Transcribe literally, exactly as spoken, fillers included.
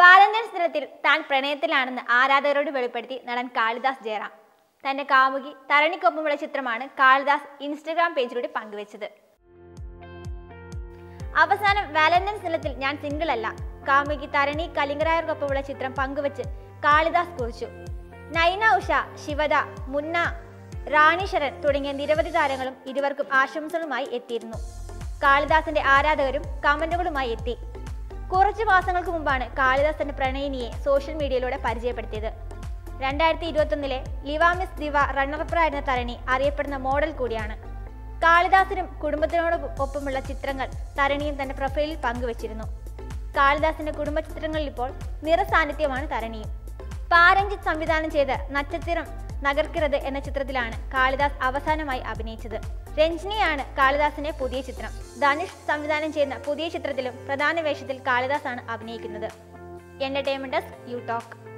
Valentine's ദിനത്തിൽ താൻ പ്രണയത്തിലാണെന്ന് ആരാധകരോട് വെളിപ്പെടുത്തി നടൻ കാളിദാസ് ജയറാം. തന്റെ കാമുകി തരണിക്കൊപ്പമുള്ള ചിത്രമാണ് കാളിദാസ് ഇൻസ്റ്റഗ്രാം പേജിലൂടെ പങ്കുവച്ചത്. അവസാനം വാലന്റൈൻസ് ദിനത്തിൽ ഞാൻ സിംഗിൾ അല്ല, കാമുകി തരണി കലിംഗരായർക്കൊപ്പമുള്ള ചിത്രം പങ്കുവച്ച് കാളിദാസ് കുറിച്ചു. നൈന ഉഷ, ശിവദ, മുന്ന, റാണി ശരൺ തുടങ്ങിയ നിരവധി താരങ്ങളും ഇരുവർക്കും ആശംസകളുമായി എത്തിയിരുന്നു. കാളിദാസിന്റെ ആരാധകരും കമന്റുകളുമായി എത്തി. കുറച്ചു മാസങ്ങൾക്ക് മുമ്പാണ് കാളിദാസ് തന്റെ പ്രണയിനിയെ സോഷ്യൽ മീഡിയയിലൂടെ പരിചയപ്പെടുത്തിയത്. രണ്ടായിരത്തി ഇരുപത്തി ഒന്നിലെ ലിവാമിസ് ദിവ റണ്ണറപ്പറായിരുന്ന തരണി അറിയപ്പെടുന്ന മോഡൽ കൂടിയാണ്. കാളിദാസിനും കുടുംബത്തിനോടൊപ്പമുള്ള ചിത്രങ്ങൾ തരണിയും തന്റെ പ്രൊഫൈലിൽ പങ്കുവച്ചിരുന്നു. കാളിദാസിന്റെ കുടുംബ ചിത്രങ്ങളിൽ ഇപ്പോൾ നിറസാന്നിധ്യമാണ് തരണിയും. പാരഞ്ജിത്ത് സംവിധാനം ചെയ്ത നക്ഷത്രം നഗർക്കിറത് എന്ന ചിത്രത്തിലാണ് കാളിദാസ് അവസാനമായി അഭിനയിച്ചത്. രഞ്ജിനിയാണ് കാളിദാസിന്റെ പുതിയ ചിത്രം. ധനുഷ് സംവിധാനം ചെയ്യുന്ന പുതിയ ചിത്രത്തിലും പ്രധാന വേഷത്തിൽ കാളിദാസ് ആണ് അഭിനയിക്കുന്നത്. Entertainment desk, U talk.